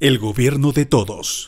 El gobierno de todos.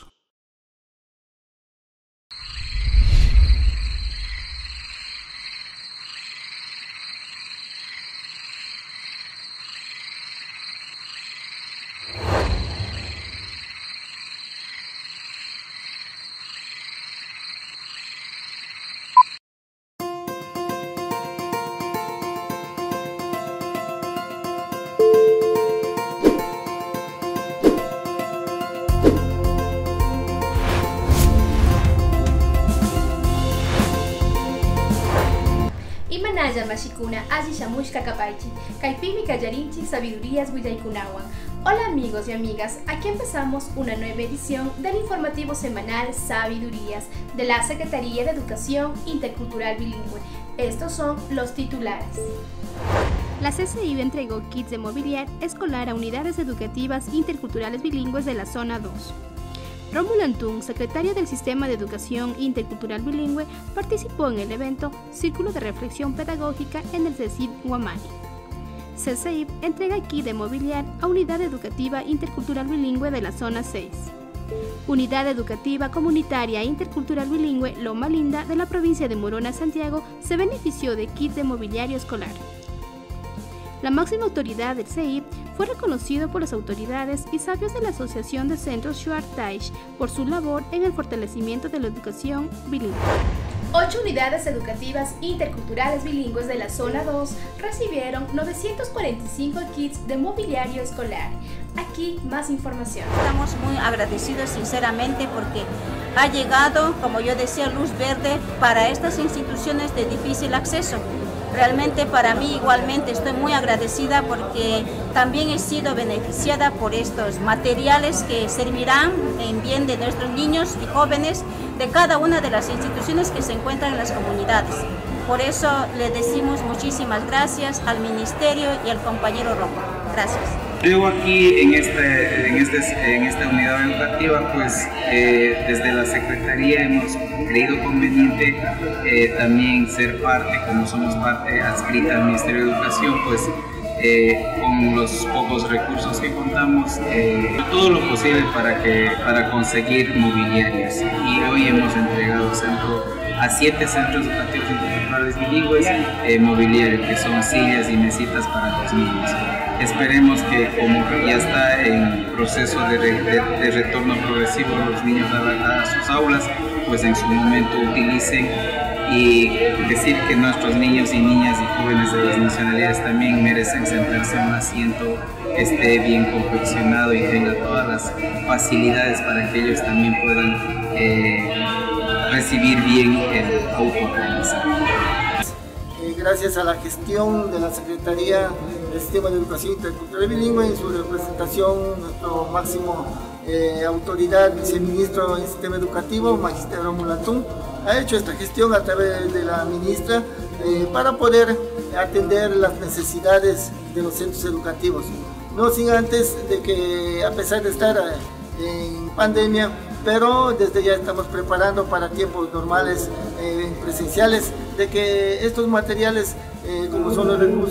Imanaya mashikuna alli shamushka kapaychi, kaypimi kallarinchi sabidurías willaykunawan. Hola amigos y amigas, aquí empezamos una nueva edición del informativo semanal Sabidurías de la Secretaría de Educación Intercultural Bilingüe. Estos son los titulares. La CCIB entregó kits de mobiliario escolar a unidades educativas interculturales bilingües de la zona 2. Rómulo Antún, secretario del Sistema de Educación Intercultural Bilingüe, participó en el evento Círculo de Reflexión Pedagógica en el CECIB Huamani. CCIB entrega kit de mobiliario a Unidad Educativa Intercultural Bilingüe de la Zona 6. Unidad Educativa Comunitaria Intercultural Bilingüe Loma Linda de la provincia de Morona, Santiago, se benefició de kit de mobiliario escolar. La máxima autoridad del CEIB fue reconocido por las autoridades y sabios de la Asociación de Centros Shuar Taish por su labor en el fortalecimiento de la educación bilingüe. 8 unidades educativas interculturales bilingües de la Zona 2 recibieron 945 kits de mobiliario escolar. Aquí más información. Estamos muy agradecidos sinceramente porque ha llegado, como yo decía, luz verde para estas instituciones de difícil acceso. Realmente para mí igualmente estoy muy agradecida porque también he sido beneficiada por estos materiales que servirán en bien de nuestros niños y jóvenes de cada una de las instituciones que se encuentran en las comunidades. Por eso le decimos muchísimas gracias al Ministerio y al compañero Rojo. Gracias. Yo aquí en esta unidad educativa, pues desde la Secretaría hemos creído conveniente también ser parte, como somos parte adscrita al Ministerio de Educación, pues con los pocos recursos que contamos, todo lo posible para conseguir mobiliarios. Y hoy hemos entregado a 7 centros educativos interculturales bilingües mobiliario, que son sillas y mesitas para los niños. Esperemos que, como ya está en proceso de retorno progresivo los niños a sus aulas, pues en su momento utilicen, y decir que nuestros niños y niñas y jóvenes de las nacionalidades también merecen sentarse en un asiento que esté bien confeccionado y tenga todas las facilidades para que ellos también puedan recibir bien el autoaprendizaje. Gracias a la gestión de la Secretaría del Sistema de Educación Intercultural Bilingüe, en su representación, nuestro máximo autoridad, viceministro del Sistema Educativo, Magister Rómulo Antún, ha hecho esta gestión a través de la ministra para poder atender las necesidades de los centros educativos. No sin antes de que, a pesar de estar en pandemia, pero desde ya estamos preparando para tiempos normales presenciales, de que estos materiales, como son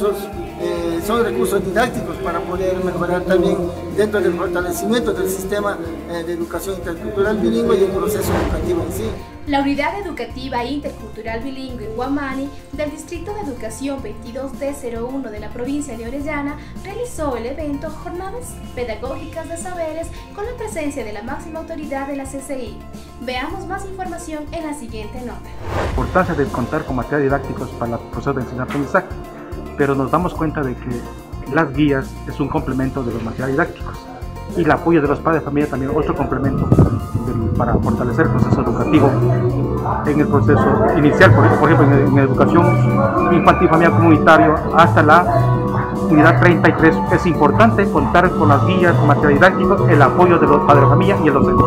recursos didácticos para poder mejorar también dentro del fortalecimiento del sistema de educación intercultural bilingüe y el proceso educativo en sí. La Unidad Educativa Intercultural Bilingüe Huamani del Distrito de Educación 22D01 de la provincia de Orellana realizó el evento Jornadas Pedagógicas de Saberes con la presencia de la máxima autoridad de la CCI. Veamos más información en la siguiente nota. La importancia de contar con materiales didácticos para el proceso de enseñanza-aprendizaje, pero nos damos cuenta de que las guías es un complemento de los materiales didácticos y el apoyo de los padres de familia también otro complemento para fortalecer el proceso educativo en el proceso inicial, por ejemplo en educación infantil familiar comunitario hasta la unidad 33. Es importante contar con las guías, con materiales didácticos, el apoyo de los padres de familia y el docente.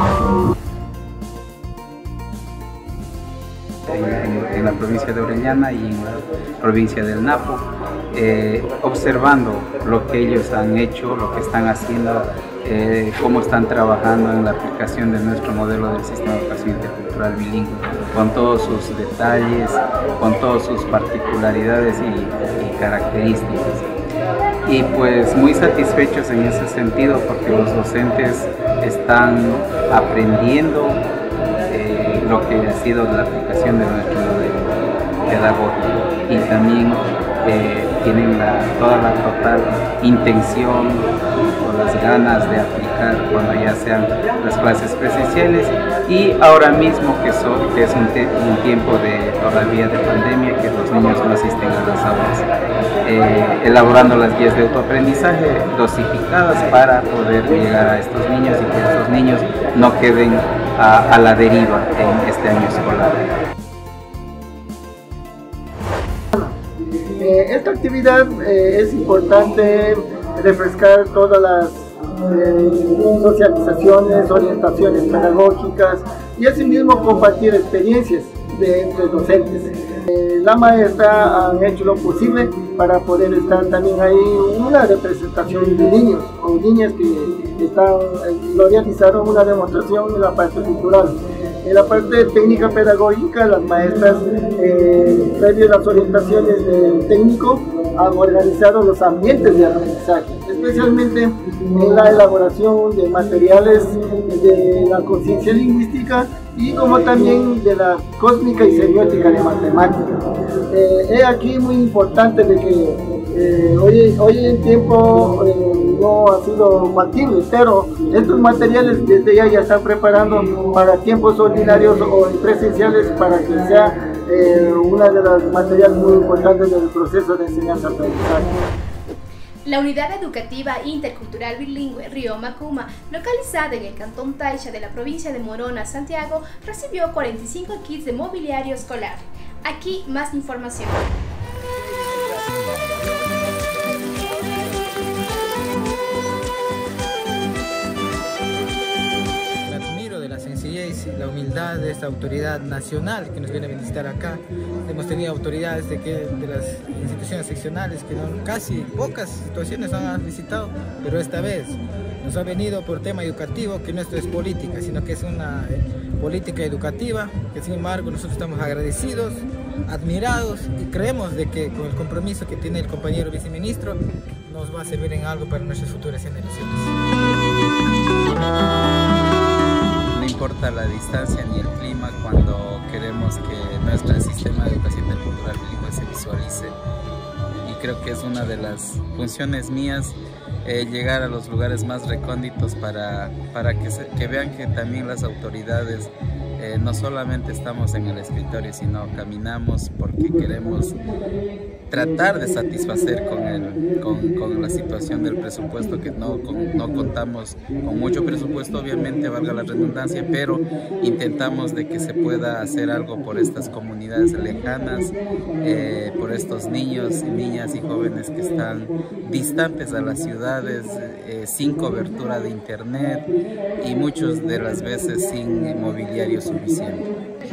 En la provincia de Orellana y en la provincia del Napo, observando lo que ellos han hecho, lo que están haciendo, cómo están trabajando en la aplicación de nuestro modelo del sistema de educación intercultural bilingüe, con todos sus detalles, con todas sus particularidades y características. y pues muy satisfechos en ese sentido porque los docentes están aprendiendo lo que ha sido la aplicación de nuestro modelo pedagógico y también tienen toda la total intención o las ganas de aplicar cuando ya sean las clases presenciales y ahora mismo que es un tiempo todavía de pandemia, que los niños no asisten a las aulas, elaborando las guías de autoaprendizaje dosificadas para poder llegar a estos niños y que estos niños no queden a la deriva en este año escolar. Esta actividad es importante refrescar todas las socializaciones, orientaciones pedagógicas y asimismo compartir experiencias entre docentes. La maestra han hecho lo posible para poder estar también ahí una representación de niños o niñas que realizaron una demostración en la parte cultural. En la parte técnica pedagógica, las maestras, previo a las orientaciones del técnico, han organizado los ambientes de aprendizaje, especialmente en la elaboración de materiales de la conciencia lingüística y como también de la cósmica y semiótica de matemáticas. Es aquí muy importante de que hoy en tiempo no ha sido factible, pero estos materiales desde ya están preparando para tiempos ordinarios o presenciales para que sea una de las materiales muy importantes del proceso de enseñanza-aprendizaje. La Unidad Educativa Intercultural Bilingüe Río Macuma, localizada en el Cantón Taixa de la provincia de Morona, Santiago, recibió 45 kits de mobiliario escolar. Aquí más información. La humildad de esta autoridad nacional que nos viene a visitar acá. Hemos tenido autoridades de las instituciones seccionales que casi pocas situaciones nos han visitado, pero esta vez nos ha venido por tema educativo, que no esto es política, sino que es una política educativa, que sin embargo nosotros estamos agradecidos, admirados y creemos de que con el compromiso que tiene el compañero viceministro nos va a servir en algo para nuestras futuras generaciones. No importa la distancia ni el clima cuando queremos que nuestro sistema de educación intercultural bilingüe se visualice, y creo que es una de las funciones mías llegar a los lugares más recónditos para que vean que también las autoridades no solamente estamos en el escritorio, sino caminamos porque queremos tratar de satisfacer con la situación del presupuesto, que no contamos con mucho presupuesto, obviamente, valga la redundancia, pero intentamos de que se pueda hacer algo por estas comunidades lejanas, por estos niños, niñas y jóvenes que están distantes a las ciudades, sin cobertura de internet y muchos de las veces sin mobiliario suficiente.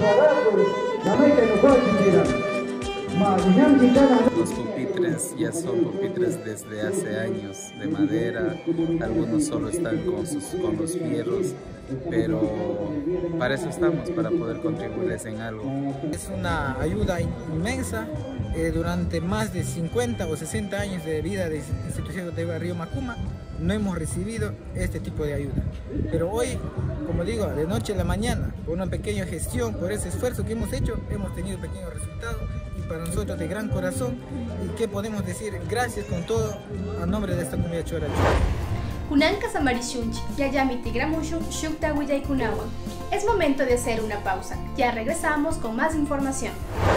Los pupitres ya son pupitres desde hace años, de madera, algunos solo están con los fierros, pero para eso estamos, para poder contribuirles en algo. Es una ayuda inmensa. Durante más de 50 o 60 años de vida de institución educativa Río Macuma no hemos recibido este tipo de ayuda, pero hoy, como digo, de noche a la mañana, por una pequeña gestión, por ese esfuerzo que hemos hecho, hemos tenido pequeños resultados y para nosotros de gran corazón. ¿Y qué podemos decir? Gracias con todo a nombre de esta comunidad chora. Kunanka Samarishunchi, Yayamiti Gramushun, Shukta Huillaikunawan. Es momento de hacer una pausa. Ya regresamos con más información.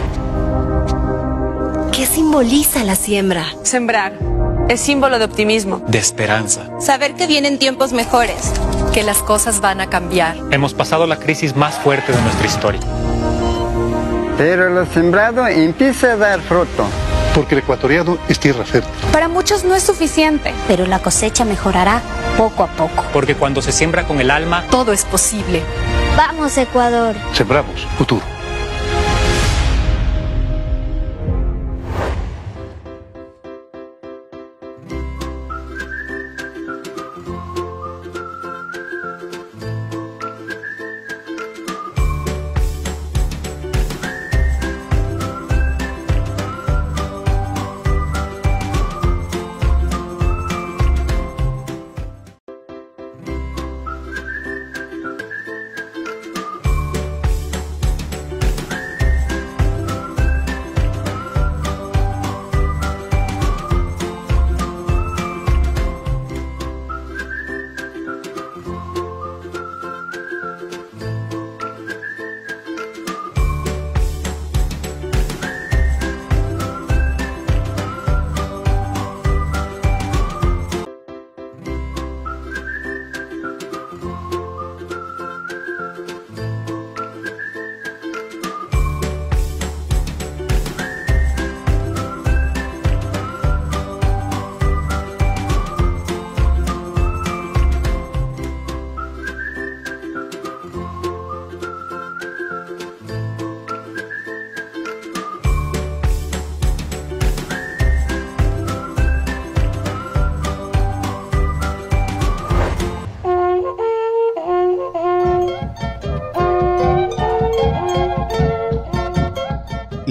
¿Qué simboliza la siembra? Sembrar es símbolo de optimismo, de esperanza. saber que vienen tiempos mejores, Que las cosas van a cambiar. Hemos pasado la crisis más fuerte de nuestra historia. Pero lo sembrado empieza a dar fruto. Porque el ecuatoriano es tierra fértil. Para muchos no es suficiente, pero la cosecha mejorará poco a poco. Porque cuando se siembra con el alma, todo es posible. ¡Vamos, Ecuador! Sembramos futuro.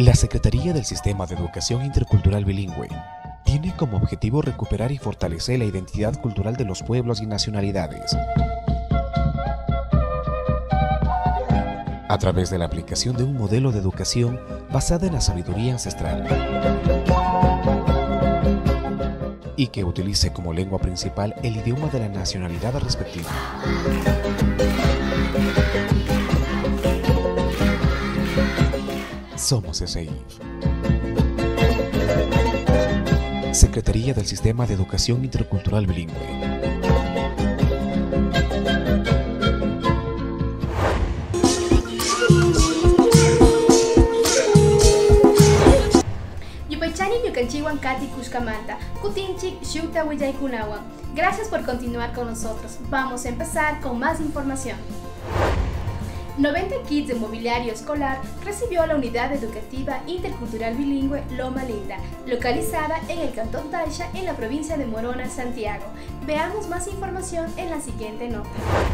La Secretaría del Sistema de Educación Intercultural Bilingüe tiene como objetivo recuperar y fortalecer la identidad cultural de los pueblos y nacionalidades a través de la aplicación de un modelo de educación basada en la sabiduría ancestral y que utilice como lengua principal el idioma de la nacionalidad respectiva. Somos SEIF. Secretaría del Sistema de Educación Intercultural Bilingüe. Gracias por continuar con nosotros. Vamos a empezar con más información. 90 kits de mobiliario escolar recibió la Unidad Educativa Intercultural Bilingüe Loma Linda, localizada en el Cantón Taisha, en la provincia de Morona, Santiago. Veamos más información en la siguiente nota.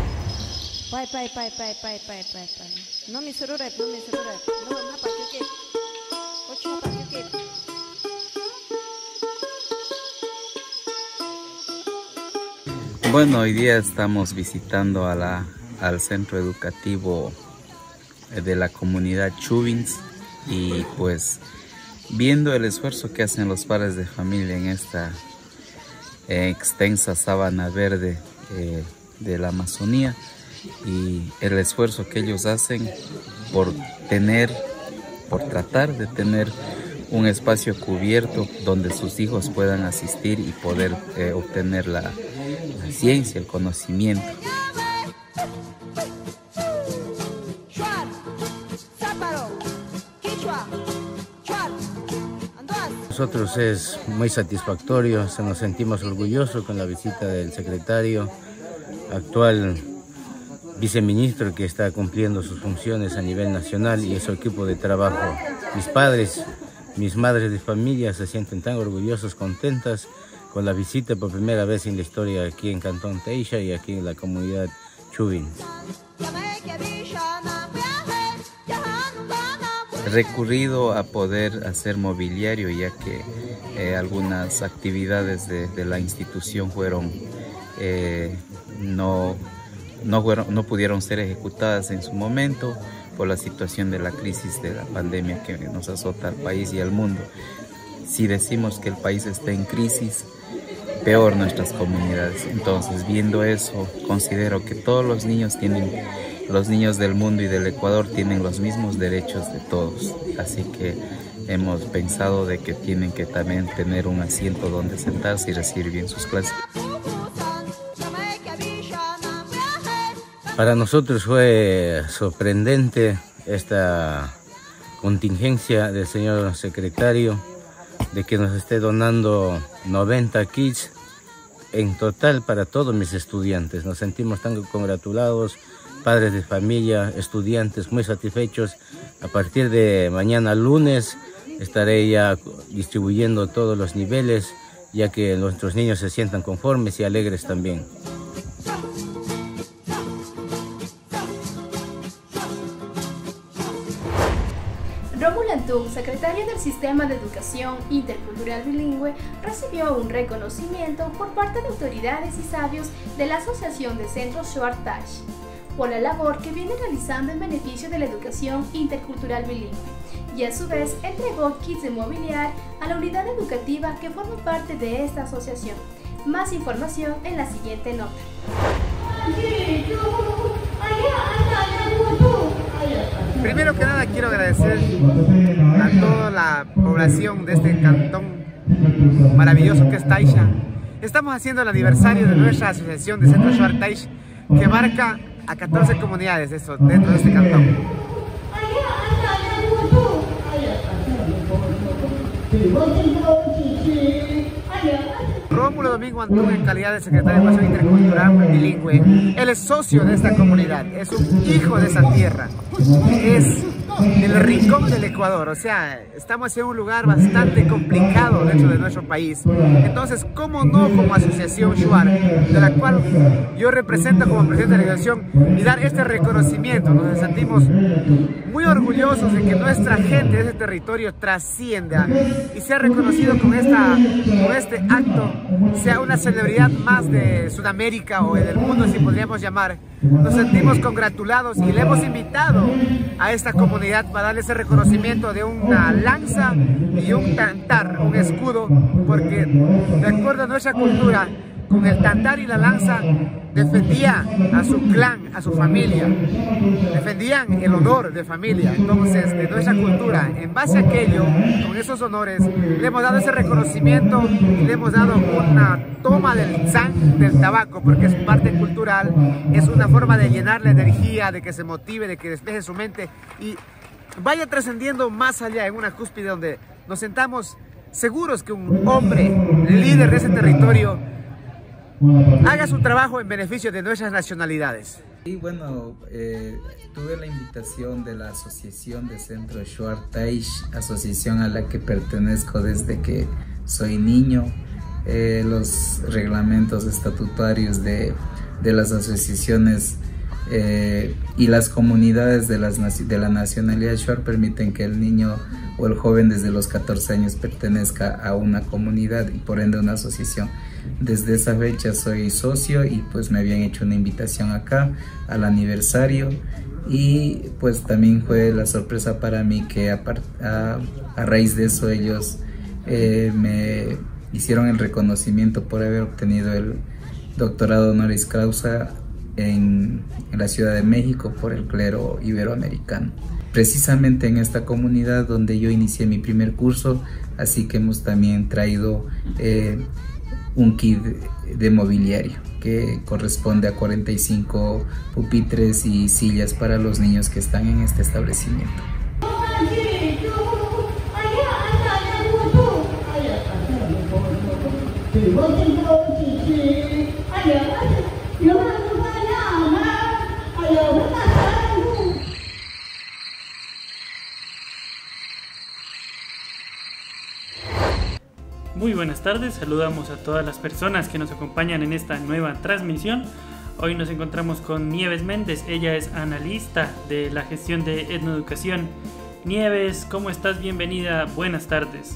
Bueno, hoy día estamos visitando al centro educativo de la comunidad Chubins y pues viendo el esfuerzo que hacen los padres de familia en esta extensa sábana verde de la Amazonía y el esfuerzo que ellos hacen por tratar de tener un espacio cubierto donde sus hijos puedan asistir y poder obtener la ciencia, el conocimiento. Nosotros es muy satisfactorio, nos sentimos orgullosos con la visita del secretario, actual viceministro que está cumpliendo sus funciones a nivel nacional y su equipo de trabajo. Mis padres, mis madres de familia se sienten tan orgullosos, contentas con la visita por primera vez en la historia aquí en Cantón Taisha y aquí en la comunidad Chubins. He recurrido a poder hacer mobiliario ya que algunas actividades de la institución no pudieron ser ejecutadas en su momento por la situación de la crisis de la pandemia que nos azota al país y al mundo. Si decimos que el país está en crisis, peor nuestras comunidades. Entonces, viendo eso, considero que todos los niños del mundo y del Ecuador tienen los mismos derechos de todos. Así que hemos pensado de que tienen que también tener un asiento donde sentarse y recibir bien sus clases. Para nosotros fue sorprendente esta contingencia del señor secretario de que nos esté donando 90 kits en total para todos mis estudiantes. Nos sentimos tan congratulados, padres de familia, estudiantes muy satisfechos. A partir de mañana lunes estaré ya distribuyendo todos los niveles, ya que nuestros niños se sientan conformes y alegres también. Rómulo Antún, secretario del Sistema de Educación Intercultural Bilingüe, recibió un reconocimiento por parte de autoridades y sabios de la Asociación de Centros Shuar Tash por la labor que viene realizando en beneficio de la educación intercultural bilingüe y a su vez entregó kits de mobiliar a la unidad educativa que forma parte de esta asociación. Más información en la siguiente nota. Primero que nada quiero agradecer a toda la población de este cantón maravilloso que es Taisha. Estamos haciendo el aniversario de nuestra asociación de Centro Shuar Taisha, que marca a 14 comunidades dentro de este cantón. Rómulo Domingo Antún, en calidad de secretario de Educación Intercultural Bilingüe, él es socio de esta comunidad, es un hijo de esa tierra, es del rincón del Ecuador, o sea, estamos en un lugar bastante complicado dentro de nuestro país. Entonces, ¿cómo no como asociación Shuar, de la cual yo represento como presidente de la organización, y dar este reconocimiento? Nos sentimos muy orgullosos de que nuestra gente de ese territorio trascienda y sea reconocido con este acto, sea una celebridad más de Sudamérica o del mundo, si podríamos llamar. Nos sentimos congratulados y le hemos invitado a esta comunidad para darle ese reconocimiento de una lanza y un tantar, un escudo, porque de acuerdo a nuestra cultura, con el tantar y la lanza defendía a su clan, a su familia, defendían el honor de familia. Entonces, de nuestra cultura, en base a aquello, con esos honores, le hemos dado ese reconocimiento y le hemos dado una toma del zang del tabaco, porque es parte cultural, es una forma de llenar la energía, de que se motive, de que despeje su mente y vaya trascendiendo más allá en una cúspide donde nos sentamos seguros que un hombre líder de ese territorio haga su trabajo en beneficio de nuestras nacionalidades. Y bueno, tuve la invitación de la Asociación de Centro Shuar Taish, asociación a la que pertenezco desde que soy niño. Los reglamentos estatutarios de las asociaciones y las comunidades de la nacionalidad Shuar permiten que el niño o el joven desde los 14 años pertenezca a una comunidad y por ende una asociación. Desde esa fecha soy socio y pues me habían hecho una invitación acá al aniversario y pues también fue la sorpresa para mí que a raíz de eso ellos me hicieron el reconocimiento por haber obtenido el doctorado honoris causa en la Ciudad de México por el clero iberoamericano. Precisamente en esta comunidad donde yo inicié mi primer curso, así que hemos también traído un kit de mobiliario que corresponde a 45 pupitres y sillas para los niños que están en este establecimiento. Muy buenas tardes, saludamos a todas las personas que nos acompañan en esta nueva transmisión. Hoy nos encontramos con Nieves Méndez, ella es analista de la gestión de etnoeducación. Nieves, ¿cómo estás? Bienvenida, buenas tardes.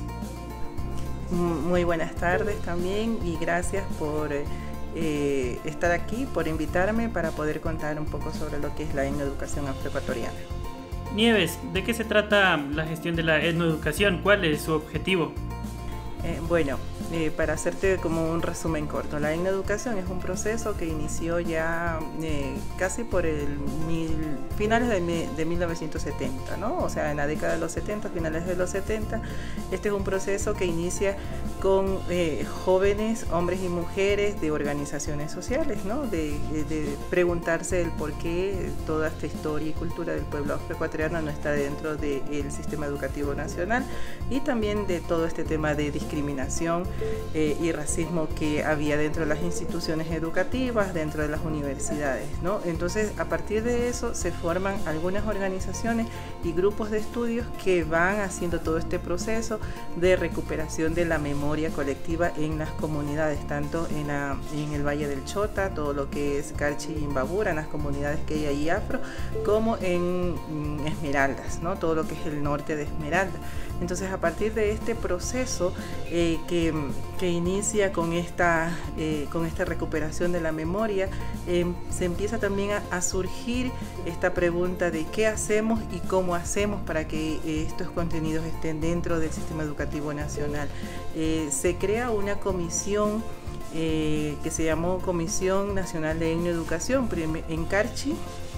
Muy buenas tardes también y gracias por estar aquí, por invitarme para poder contar un poco sobre lo que es la etnoeducación afroecuatoriana. Nieves, ¿de qué se trata la gestión de la etnoeducación? ¿Cuál es su objetivo? Bueno, para hacerte como un resumen corto, la etnoeducación es un proceso que inició ya casi por finales de 1970, ¿no? O sea, en la década de los 70, finales de los 70, este es un proceso que inicia con jóvenes, hombres y mujeres de organizaciones sociales, ¿no? De preguntarse el por qué toda esta historia y cultura del pueblo afroecuatoriano no está dentro del sistema educativo nacional y también de todo este tema de discriminación y racismo que había dentro de las instituciones educativas, dentro de las universidades, ¿no? Entonces, a partir de eso se forman algunas organizaciones y grupos de estudios que van haciendo todo este proceso de recuperación de la memoria colectiva en las comunidades, tanto en el Valle del Chota, todo lo que es Carchi y Imbabura, en las comunidades que hay ahí afro, como en Esmeraldas, ¿no? Todo lo que es el norte de Esmeralda. Entonces, a partir de este proceso que inicia con esta recuperación de la memoria, se empieza también a surgir esta pregunta de qué hacemos y cómo hacemos para que estos contenidos estén dentro del sistema educativo nacional. Se crea una comisión que se llamó Comisión Nacional de Etnoeducación en Carchi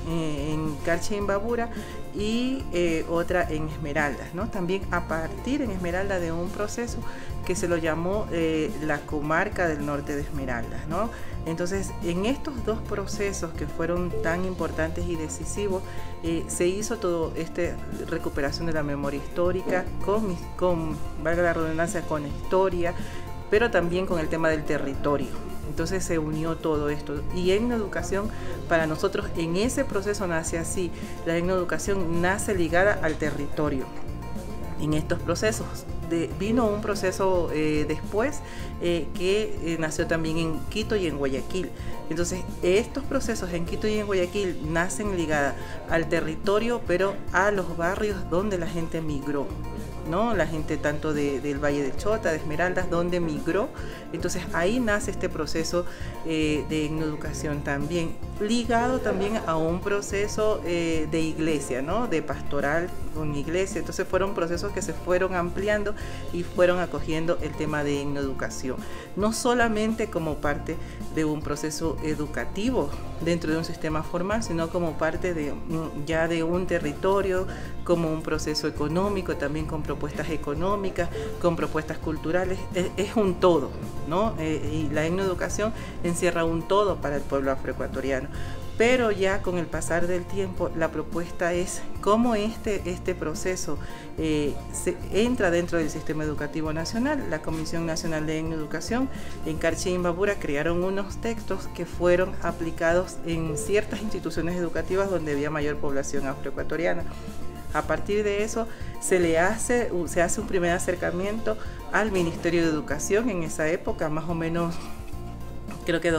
y Imbabura y otra en Esmeraldas, ¿no? También a partir en Esmeralda de un proceso que se lo llamó la comarca del norte de Esmeraldas, ¿no? Entonces, en estos dos procesos que fueron tan importantes y decisivos, se hizo todo recuperación de la memoria histórica con valga la redundancia, con historia, pero también con el tema del territorio. Entonces se unió todo esto y etnoeducación para nosotros en ese proceso nace así. La etnoeducación nace ligada al territorio. En estos procesos vino un proceso después que nació también en Quito y en Guayaquil. Entonces, estos procesos en Quito y en Guayaquil nacen ligados al territorio, pero a los barrios donde la gente migró, ¿no? La gente tanto del Valle del Chota, de Esmeraldas, donde migró. Entonces ahí nace este proceso de etnoeducación también, ligado también a un proceso de iglesia, ¿no? De pastoral con iglesia. Entonces fueron procesos que se fueron ampliando y fueron acogiendo el tema de etnoeducación, no solamente como parte de un proceso educativo dentro de un sistema formal, sino como parte ya de un territorio, como un proceso económico, también con propuestas económicas, con propuestas culturales. Es un todo, ¿no? Y la etnoeducación encierra un todo para el pueblo afroecuatoriano. Pero ya con el pasar del tiempo, la propuesta es cómo este proceso entra dentro del sistema educativo nacional. La Comisión Nacional de Etnoeducación en Carchi y Imbabura crearon unos textos que fueron aplicados en ciertas instituciones educativas donde había mayor población afroecuatoriana. A partir de eso se hace un primer acercamiento al Ministerio de Educación en esa época, más o menos creo que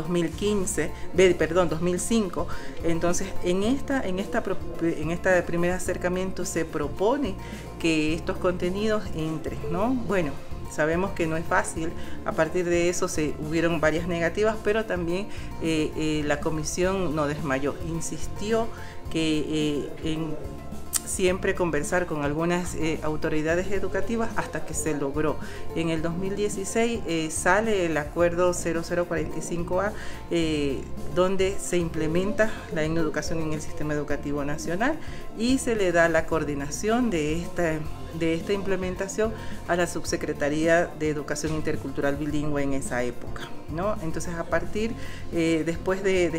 2005. Entonces en este primer acercamiento se propone que estos contenidos entren, ¿no? Bueno, sabemos que no es fácil. A partir de eso hubieron varias negativas, pero también la comisión no desmayó, insistió que siempre conversar con algunas autoridades educativas hasta que se logró. En el 2016 sale el acuerdo 0045A, donde se implementa la etnoeducación en el sistema educativo nacional y se le da la coordinación de esta implementación a la Subsecretaría de Educación Intercultural Bilingüe en esa época, ¿no? Entonces, a partir, después de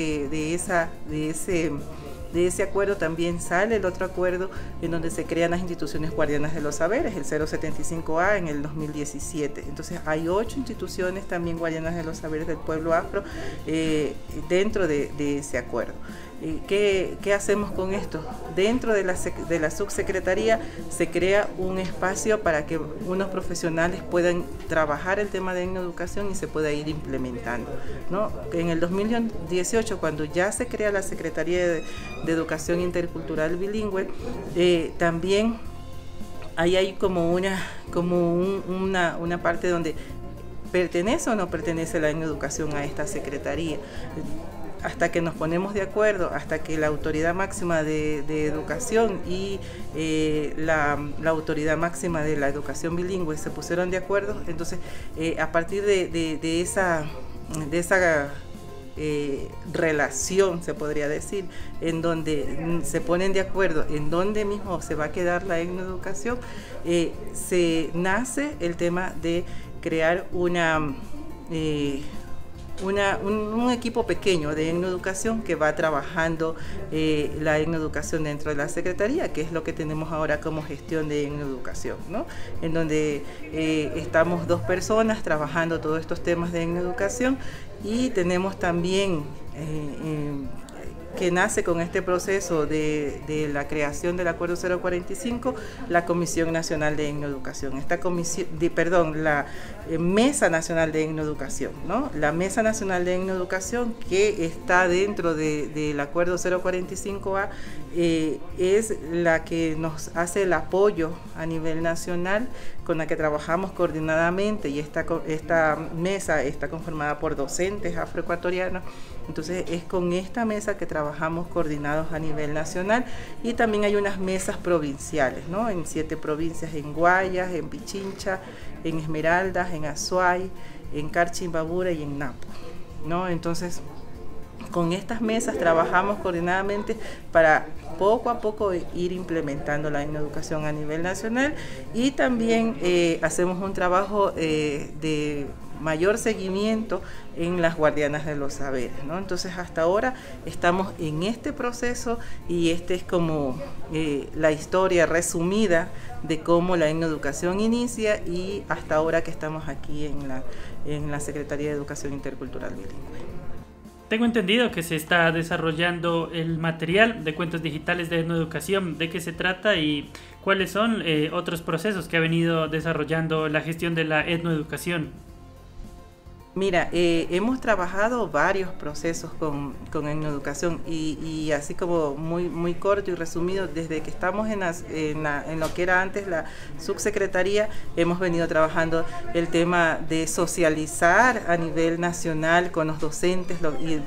ese acuerdo también sale el otro acuerdo en donde se crean las instituciones guardianas de los saberes, el 075A en el 2017. Entonces hay 8 instituciones también guardianas de los saberes del pueblo afro dentro de ese acuerdo. ¿Qué hacemos con esto? Dentro de la subsecretaría se crea un espacio para que unos profesionales puedan trabajar el tema de etnoeducación y se pueda ir implementando, ¿no? En el 2018, cuando ya se crea la Secretaría de Educación Intercultural Bilingüe, también ahí hay como una parte donde pertenece o no pertenece la etnoeducación a esta secretaría. Hasta que nos ponemos de acuerdo, hasta que la autoridad máxima de educación y la autoridad máxima de la educación bilingüe se pusieron de acuerdo, entonces a partir de esa relación, se podría decir, en donde se ponen de acuerdo en dónde mismo se va a quedar la etnoeducación, se nace el tema de crear un equipo pequeño de etnoeducación que va trabajando la etnoeducación dentro de la Secretaría, que es lo que tenemos ahora como gestión de etnoeducación, ¿no? En donde estamos 2 personas trabajando todos estos temas de etnoeducación, y tenemos también que nace con este proceso de la creación del Acuerdo 045, la Comisión Nacional de Etnoeducación, la Mesa Nacional de Etnoeducación, ¿no? La Mesa Nacional de Etnoeducación, que está dentro del Acuerdo 045A, es la que nos hace el apoyo a nivel nacional, con la que trabajamos coordinadamente, y esta mesa está conformada por docentes afroecuatorianos. Entonces es con esta mesa que trabajamos coordinados a nivel nacional, y también hay unas mesas provinciales, ¿no? En 7 provincias, en Guayas, en Pichincha, en Esmeraldas, en Azuay, en Carchi, Imbabura y en Napo, ¿no? Entonces con estas mesas trabajamos coordinadamente para poco a poco ir implementando la etnoeducación a nivel nacional, y también hacemos un trabajo de mayor seguimiento en las guardianas de los saberes, ¿no? Entonces hasta ahora estamos en este proceso, y este es como la historia resumida de cómo la etnoeducación inicia, y hasta ahora que estamos aquí en la Secretaría de Educación Intercultural Bilingüe. Tengo entendido que se está desarrollando el material de cuentos digitales de etnoeducación. ¿De qué se trata y cuáles son otros procesos que ha venido desarrollando la gestión de la etnoeducación? Mira, hemos trabajado varios procesos con etnoeducación y así como muy corto y resumido, desde que estamos en lo que era antes la subsecretaría, hemos venido trabajando el tema de socializar a nivel nacional con los docentes,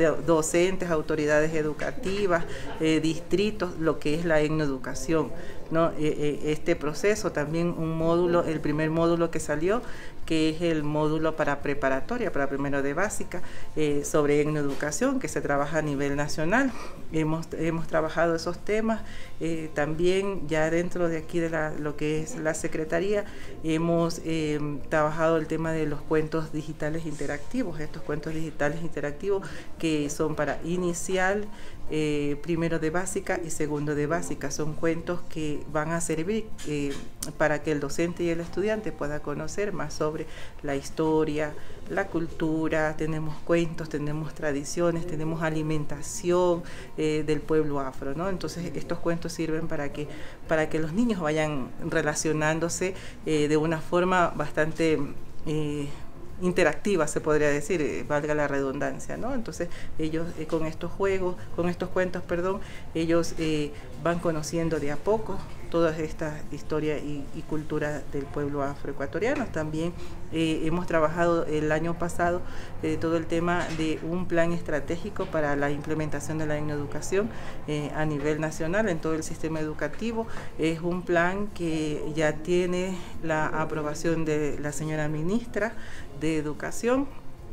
autoridades educativas, distritos, lo que es la etnoeducación, ¿no? Este proceso también un módulo, el primer módulo que salió, que es el módulo para preparatoria, para primero de básica, sobre etnoeducación, que se trabaja a nivel nacional. Hemos trabajado esos temas. También ya dentro de aquí de lo que es la Secretaría, hemos trabajado el tema de los cuentos digitales interactivos, estos cuentos digitales interactivos que son para inicial, primero de básica y segundo de básica. Son cuentos que van a servir para que el docente y el estudiante pueda conocer más sobre la historia, la cultura. Tenemos cuentos, tenemos tradiciones, tenemos alimentación del pueblo afro, ¿no? Entonces estos cuentos sirven para que los niños vayan relacionándose de una forma bastante interactiva, se podría decir, valga la redundancia, ¿no? Entonces ellos con estos cuentos, ellos van conociendo de a poco toda esta historia y cultura del pueblo afroecuatoriano. También hemos trabajado el año pasado todo el tema de un plan estratégico para la implementación de la etnoeducación a nivel nacional en todo el sistema educativo. Es un plan que ya tiene la aprobación de la señora ministra de Educación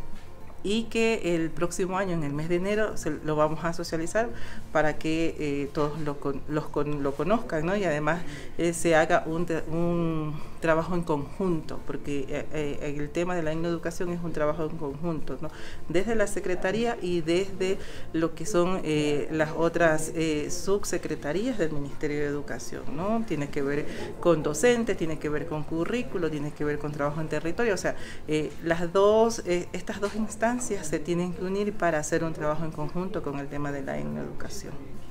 y que el próximo año, en el mes de enero, lo vamos a socializar para que todos lo conozcan, ¿no? Y además se haga un trabajo en conjunto, porque el tema de la etnoeducación es un trabajo en conjunto, ¿no? Desde la Secretaría y desde lo que son las otras subsecretarías del Ministerio de Educación, ¿no? Tiene que ver con docentes, tiene que ver con currículo, tiene que ver con trabajo en territorio, o sea, estas dos instancias se tienen que unir para hacer un trabajo en conjunto con el tema de la etnoeducación.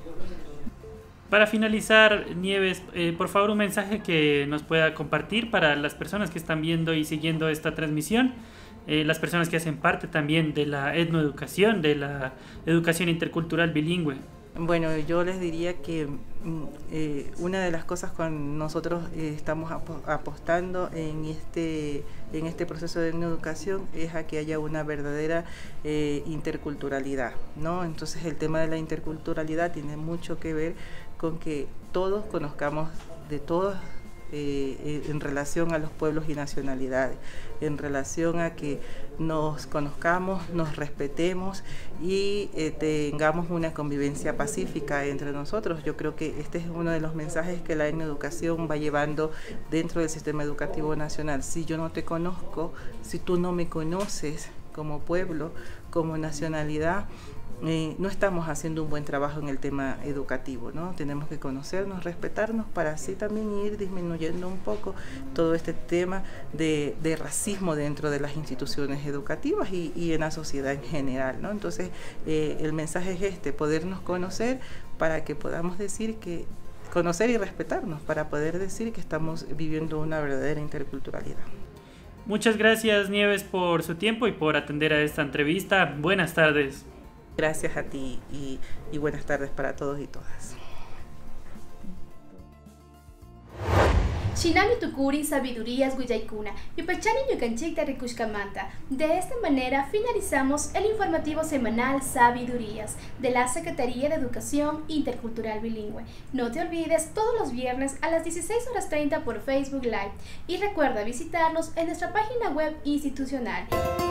Para finalizar, Nieves, por favor un mensaje que nos pueda compartir para las personas que están viendo y siguiendo esta transmisión, las personas que hacen parte también de la etnoeducación, de la educación intercultural bilingüe. Bueno, yo les diría que una de las cosas que nosotros estamos apostando en este proceso de etnoeducación es a que haya una verdadera interculturalidad, ¿no? Entonces el tema de la interculturalidad tiene mucho que ver con que todos conozcamos de todos en relación a los pueblos y nacionalidades, en relación a que nos conozcamos, nos respetemos y tengamos una convivencia pacífica entre nosotros. Yo creo que este es uno de los mensajes que la etnoeducación va llevando dentro del sistema educativo nacional. Si yo no te conozco, si tú no me conoces como pueblo, como nacionalidad, no estamos haciendo un buen trabajo en el tema educativo, ¿no? Tenemos que conocernos, respetarnos para así también ir disminuyendo un poco todo este tema de racismo dentro de las instituciones educativas y en la sociedad en general, ¿no? Entonces el mensaje es podernos conocer para que podamos decir conocer y respetarnos para poder decir que estamos viviendo una verdadera interculturalidad. Muchas gracias, Nieves, por su tiempo y por atender a esta entrevista. Buenas tardes. Gracias a ti y buenas tardes para todos y todas. Shinami Tukuri Sabidurías Guyaykuna, Yupachani Yukanchik de Rikushkamanta. De esta manera finalizamos el informativo semanal Sabidurías de la Secretaría de Educación Intercultural Bilingüe. No te olvides, todos los viernes a las 16:30 por Facebook Live. Y recuerda visitarnos en nuestra página web institucional